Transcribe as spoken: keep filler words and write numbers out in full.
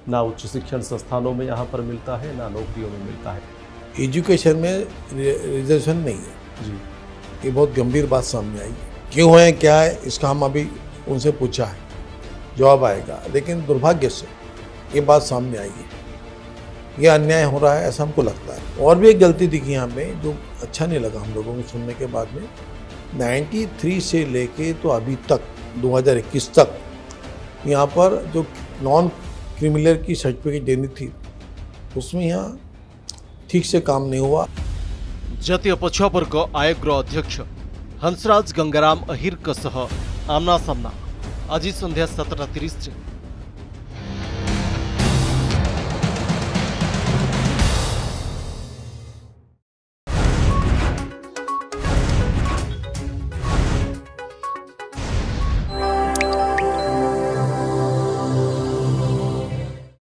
ना उच्च शिक्षण संस्थानों में यहाँ पर मिलता है, ना नौकरियों में मिलता है। एजुकेशन में रिजर्वेशन नहीं है जी, ये बहुत गंभीर बात सामने आई है। क्यों है, क्या है, इसका हम अभी उनसे पूछा है, जवाब आएगा। लेकिन दुर्भाग्य से ये बात सामने आई है, ये अन्याय हो रहा है ऐसा हमको लगता है। और भी एक गलती दिखी यहाँ पे जो अच्छा नहीं लगा हम लोगों को सुनने के बाद में, तिरानवे से लेके तो अभी तक दो हज़ार इक्कीस तक यहाँ पर जो नॉन क्रिमिनल की सर्टिफिकेट देनी थी उसमें यहाँ ठीक से काम नहीं हुआ। जातीय पछुआवर्ग आयोग अध्यक्ष हंसराज गंगाराम अहिर सह आमना सामना आज संध्या सातटा तीस